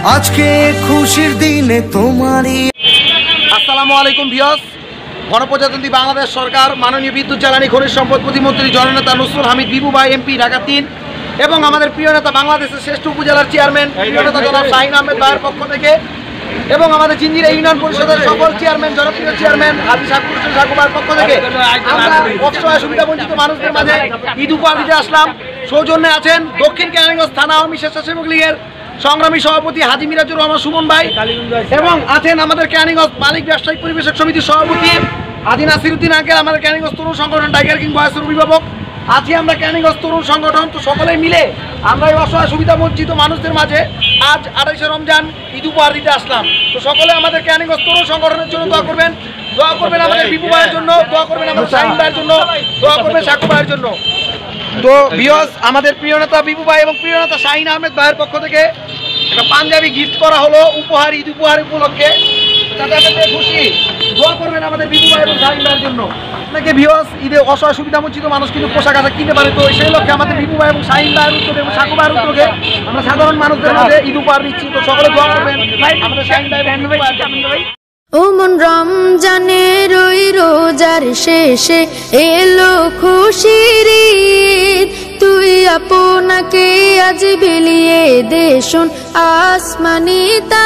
আজকে খুশির দিনে তোমারই। আসসালামু আলাইকুম ভিউয়ার্স। গণপ্রজাতন্ত্রী বাংলাদেশ সরকার মাননীয় বিদ্যুৎ জ্বালানি খনিজ সম্পদ প্রতিমন্ত্রী জননেতা নসরুল হামিদ বিবু ভাই এমপি ঢাকা ৩ এবং আমাদের প্রিয় নেতা বাংলাদেশের শ্রেষ্ঠ উপজেলার চেয়ারম্যান প্রিয় নেতা জনাব শাহিন আহমেদ ভাইয়ের পক্ষ থেকে এবং আমাদের জিঞ্জিরা ইউনিয়ন পরিষদের সকল চেয়ারম্যান জনপ্রিয় চেয়ারম্যান হাজি সাকুর হোসেন সাকু ভাইয়ের পক্ষ থেকে আমরা অসহায় সুবিধা বঞ্চিত মানুষদের মাঝে ঈদ উপহার দিতে আসলাম। সৌজন্যে আছেন দক্ষিণ কেরানীগঞ্জ থানা আওয়ামী স্বেচ্ছাসেবক লীগের সংগ্রামী সভাপতি হাজি মিরাজুর রহমান সুমন ভাই এবং আছেন আমাদের কেরানীগঞ্জ মালিক ব্যবসায়িক পরিবেশক সমিতির সভাপতি হাজি নাসিরউদ্দিন আঙ্কেল, আমাদের কেরানীগঞ্জ তরুণ সংগঠন টাইগার কিং বয়সের অভিভাবক আছি আমরা কেরানীগঞ্জ তরুণ সংগঠন। তো সকলেই মিলে আমরা এই অসহায় সুবিধা বঞ্চিত মানুষদের মাঝে আজ 28শে রমজান ঈদ উপহার দিতে আসলাম। তো সকলে আমাদের কেরানীগঞ্জ তরুণ সংগঠনের জন্য দোয়া করবেন আমাদের বিপু ভাইয়ের জন্য, দোয়া করবেন আমাদের শাহিন ভাইয়ের জন্য, দোয়া করবেন সাকু ভাইয়ের জন্য। তো ভিউয়ার্স, আমাদের প্রিয় নেতা বিপু ভাই এবং প্রিয় নেতা শাহিন আহমেদ ভাইয়ের পক্ষ থেকে একটা পাঞ্জাবি গিফট করা হলো উপহার, ঈদ উপহার উপলক্ষে। তাতে আপনাদের খুশি, দোয়া করবেন আমাদের বিপু ভাই এবং শাহিন ভাইয়ের জন্য। আপনাকে ভিউয়ার্স, ঈদে অসহায় সুবিধা বঞ্চিত মানুষ কিন্তু পোশাক আশাক কিনতে পারে, তো সেই লক্ষ্যে আমাদের বিপু ভাই এবং শাহিন ভাইয়ের উদ্যোগে এবং সাকু ভাইয়ের উদ্যোগে আমরা সাধারণ মানুষদের মধ্যে ঈদ উপহার দিচ্ছি। তো সকলে দোয়া করবেন আমাদের শাহিন ভাই এবং বিপু ভাই। ও মন রমজানের ওই রোজার শেষে এলো খুশির ঈদ, তুই আপনাকে আজ বিলিয়ে দে শোন আসমানি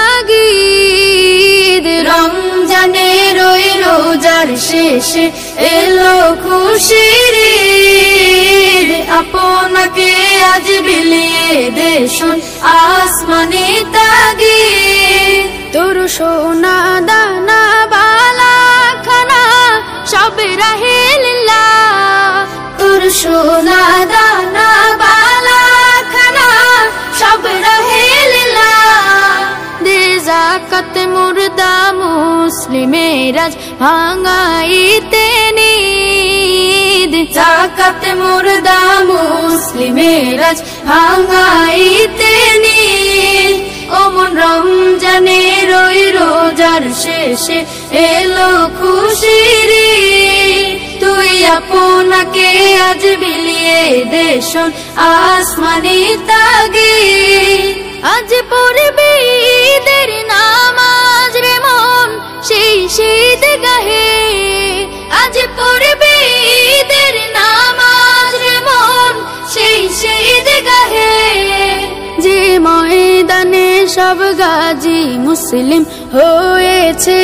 তাগিদ। রমজানের ওই রোজার শেষে এলো খুশির ঈদ, আপনাকে আজ বিলিয়ে দে শোন আসমানি তাগিদ। তোর সোনা দানা বালা খানা সব রাহে লিল্লাহ, তোর সোনা দানা বালা খানা সব রাহে লিল্লাহ। দে যাকাত মুর্দা মুসলিমের আজ ভাঙাইতে নিদ, যাকাত মুর্দা মুসলিমের আজ ভাঙাইতে নিদ। ও মন রমজানের ওই রোজার শেষে এলো খুশির ঈদ, তুই আপনাকে আজ বিলিয়ে দে শোন আসমানি তাগিদ। আজ পড়বি ঈদের নামাজ রে মন সেই শীত গাহে, আজ পড়বি ঈদের নামাজ রে মন সেই শীত গাহে। যে ময়দানে সব গাজী মুসলিম হয়েছে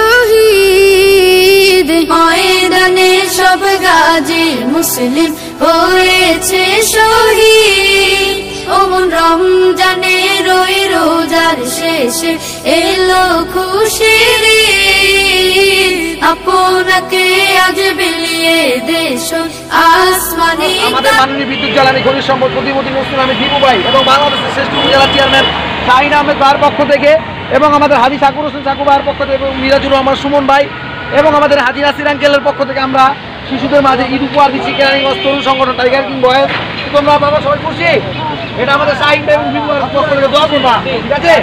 শহীদ, ময়দানে সব গাজী মুসলিম হয়েছে শহীদ। ও মন রমজানের ওই রোজার শেষে এলো খুশির ঈদ, আপনাকে আজ বিলিয়ে দে শোন আসমানি। আমাদের মাননীয় বিদ্যুৎ জ্বালানি খনিজ সম্পদ প্রতিমন্ত্রী নসরুল হামিদ বিপু ভাই এবং বাংলাদেশের শ্রেষ্ঠ উপজেলা চেয়ারম্যান শাহিন আহমেদ ভাইয়ের পক্ষ থেকে এবং আমাদের হাজি সাকুর হোসেন সাকু ভাইয়ের পক্ষ থেকে এবং মিরাজুর রহমান সুমন ভাই এবং আমাদের হাজি নাসির আঙ্কেলের পক্ষ থেকে আমরা শিশুদের মাঝে ঈদ উপহার দিচ্ছি কেরানীগঞ্জ তরুণ সংগঠন টাইগার কিং বয়েস। তোমরা বাবা সবাই খুশি? এটা আমাদের শাহিন ভাই এবং বিপু ভাইয়ের পক্ষ থেকে দোয়া করবা, ঠিক আছে?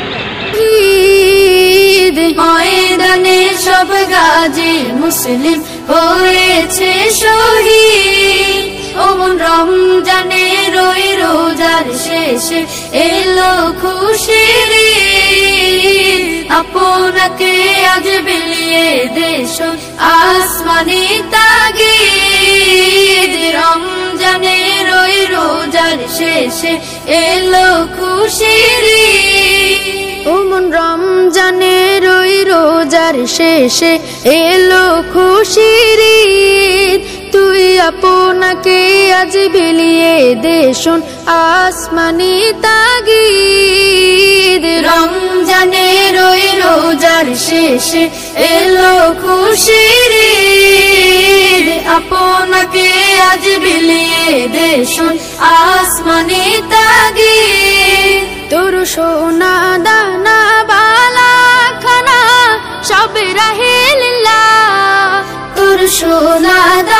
ময়দানে সব গাজী মুসলিম হয়েছে শহীদ, ও মন রমজানের ওই রোজার শেষে এলো খুশির ঈদ, আপনাকে আজ বিলিয়ে দে শোন আসমানি তাগিদ। রমজানের ওই রোজার শেষে এলো খুশির ঈদ, ও মন রমজানের ওই রোজার শেষে এলো খুশির ঈদ, তুই আপনাকে আজ বিলিয়ে দে শোন আসমানি তাগিদ। রমজানের ওই রোজার শেষে এলো খুশির ঈদ, আপনাকে আজ বিলিয়ে দে শোন আসমানি তাগিদ। তোর সোনা দানা বালা খানা সব রাহে লিল্লাহ, তোর সোনা